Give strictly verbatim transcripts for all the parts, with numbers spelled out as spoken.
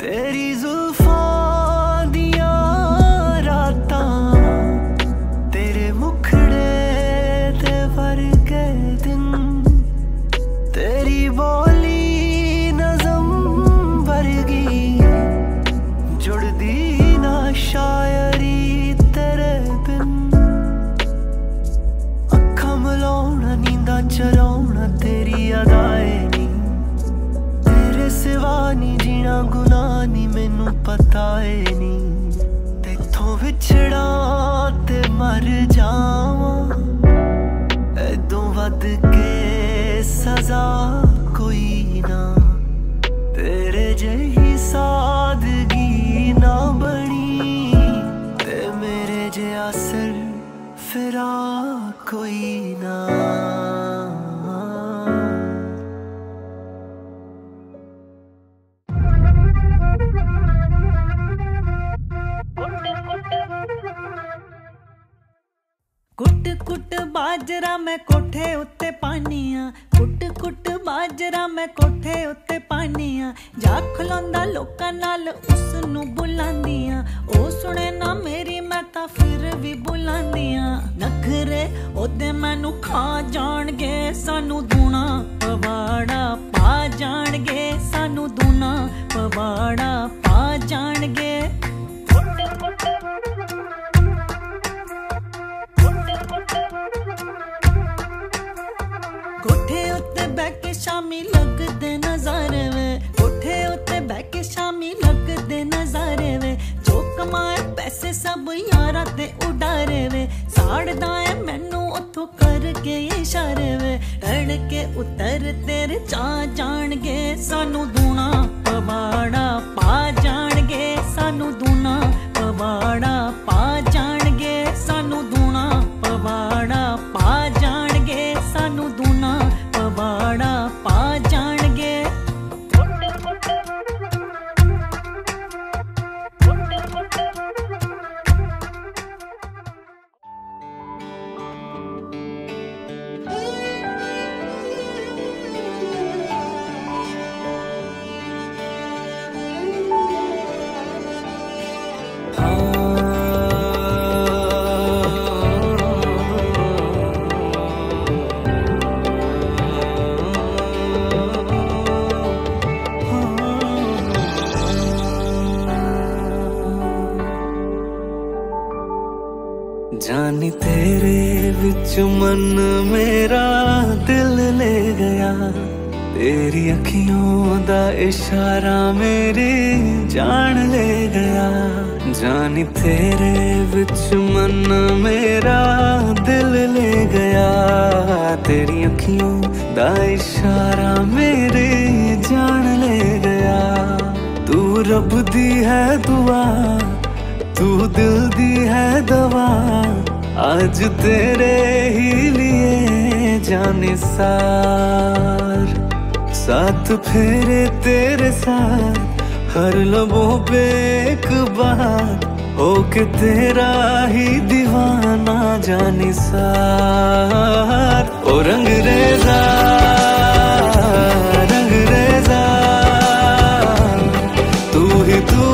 तेरी जुल्फां दियां रातां, तेरे मुखड़े ते वर्गे दिन, तेरी बोली नज़म वर्गी जुड़दी ना शायरी तेरे बिन। अखां मिलाउणा नींदा चराउणा तेरी अदाए नी, तेरे सिवा नी जीना गुनाह नी मैनू पता है नी। तेथों विछड़ा ते मर जावां, ऐदों वध के सजा कोई ना, तेरे जही सादगी ना बनी, ते मेरे जहा सिर फिरा कोई ना। कुट कुट बाजरा मैं कोठे उत्ते पानिया, कुट कुट बाजरा मैं कोठे उत्ते पानिया, जा खलोंदा लोकां नाल उसनू बुलांदियां, ओ सुने ना मेरी मैं तां फिर भी बुलांदियां। नखरे ओदे मैनू खा जाणगे, सानू दूना पवाड़ा पा जाणगे, सानू दूना पवाड़ा पा जाणगे। कोठे उत्ते बैके शामी लगदे नजारे वे, कोठे उत्ते बैके शामी लगदे नजारे वे, जो कमाए पैसे सब यारा ते उडारे वे, साड़दा है मैनू उथों करके इशारे वे, टड़ के उतर तेरे चा जाणगे, सानू दूना पवाड़ा पा जाणगे, सानू दूना पवाड़ा पा जाणगे, सानू दूना पवाड़ा पा जाणगे, सानू दूना पवाड़ा पा जाणगे। जानी तेरे विच मन मेरा दिल ले गया, तेरी अखियों दा इशारा मेरी जान ले गया। जानी तेरे विच मन मेरा दिल ले गया, तेरी अखियों दा इशारा मेरी जान ले गया। तू रब दी है दुआ, तू दिल दी है दवा, आज तेरे ही लिए जाने सार, साथ फेरे तेरे साथ हर लबों पे एक बार, होके तेरा ही दीवाना जाने सार। ओ रंग रेजा रंग रेजा तू ही तू,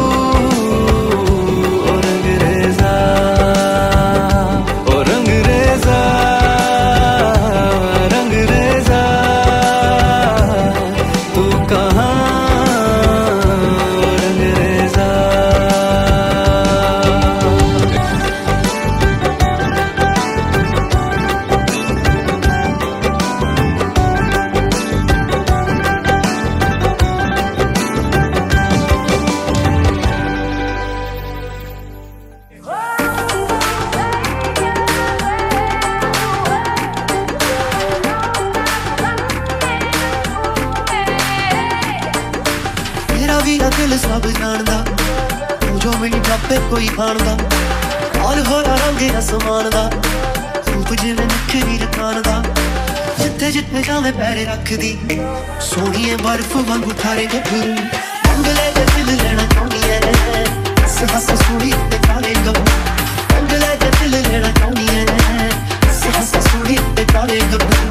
दिल सब जानदा, तू जो मैनू जापे कोई खानदा, और होरा रंगे आसमान दा, रूप जिवें निखरी रकान दा, जिथे जिथे जावे पैरे रखदी, सोहणीए बर्फ वांगू ठारे गभरू, रंगले दे दिल लेना चाहुंदी ऐ, हस सूड़ी ते काले गभरू, रंगले दे दिल लेना चाहुंदी ऐ, हस सूड़ी ते काले गभरू।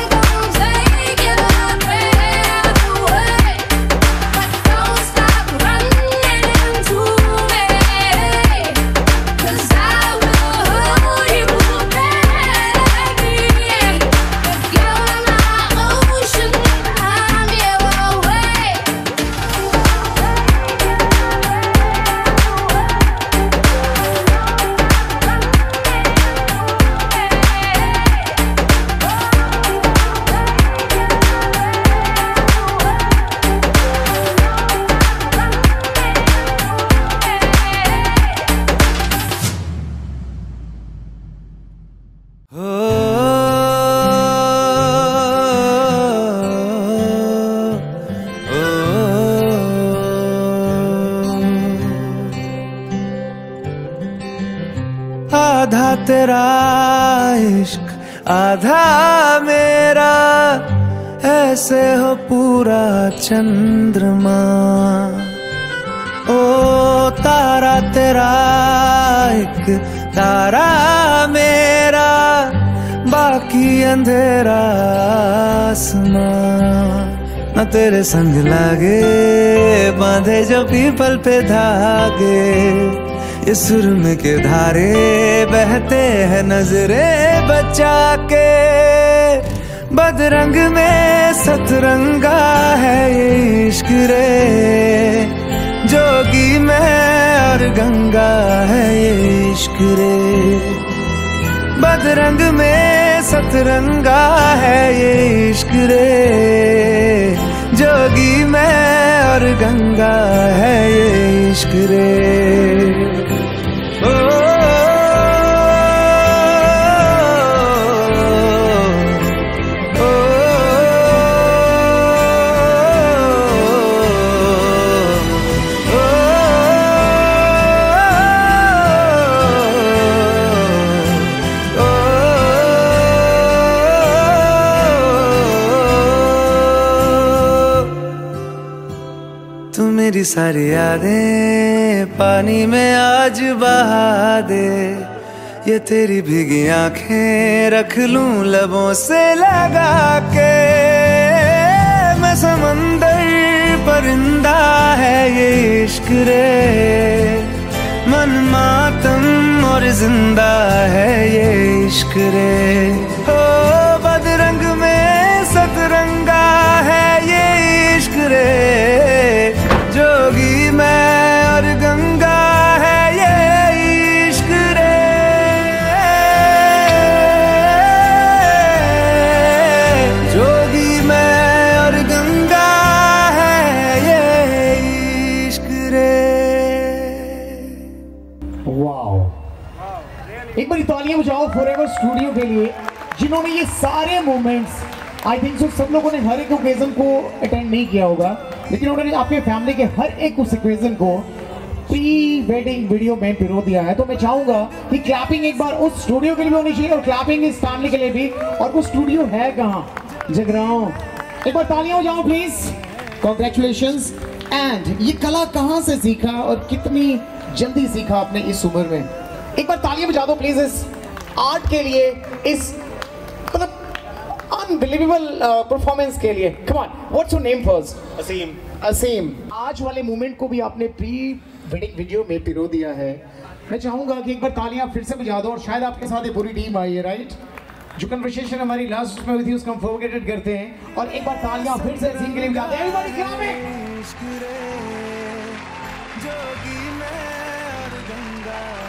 Take it away, away, but don't stop. तेरा इश्क आधा मेरा, ऐसे हो पूरा चंद्रमा। ओ तारा तेरा एक तारा मेरा, बाकी अंधेरा आसमां। न तेरे संग लागे बांधे जो पीपल पे धागे, इस सुरम के धारे बहते हैं नजरे बचा के। बदरंग में सतरंगा है ये इश्क रे, जोगी मैं और गंगा है ये इश्क रे। बदरंग में सतरंगा है ये इश्क रे, जोगी मैं और गंगा है ये इश्क रे। ओ मेरी सारी यादें पानी में आज बहा दे, ये तेरी भीगी आंखें रख लूं लबों से लगा के। मैं समंदर परिंदा है ये इश्क रे, मन मातम और जिंदा है ये इश्क रे। ओ बदरंग में सतरंगा है ये इश्क रे, जोगी मैं और गंगा है ये इश्क रे। जोगी मैं और गंगा है ये इश्क रे। वाओ, एक बार तालियां बजाओ फॉरएवर स्टूडियो के लिए, जिन्होंने ये सारे मोमेंट्स, आई थिंक सो सब लोगों ने हर एक ओकेजन को अटेंड नहीं किया होगा, लेकिन उन्होंने आपके फैमिली के हर एक उस इक्वेशन को प्री वेडिंग वीडियो में पिरो दिया है। तो मैं चाहूंगा कि क्लैपिंग एक बार उस स्टूडियो के लिए भी होनी चाहिए और क्लैपिंग इस फैमिली के लिए भी। और वो स्टूडियो है कहाँ? जगरांव। एक बार तालियां हो जाओ प्लीज। कॉन्ग्रेचुलेशंस। एंड ये कला कहाँ से सीखा और कितनी जल्दी सीखा आपने इस उम्र में? एक बार तालियां बजा दो प्लीज इस आर्ट के लिए, इस मतलब अनबिलीवेबल परफॉर्मेंस के लिए। Come on, what's your name first? Aseem. Aseem, आज वाले मोमेंट को भी आपने प्री वेडिंग वीडियो में पिरो दिया है। मैं चाहूंगा कि एक बार तालियां फिर से बजा दो और शायद आपके साथ ये पूरी टीम आई है, राइट? जो कन्वर्सेशन हमारी लास्ट में हुई थी उसको हम फॉरगेटेड करते हैं और एक बार तालियां फिर से असीम के लिए बजाते हैं। Everybody clap it.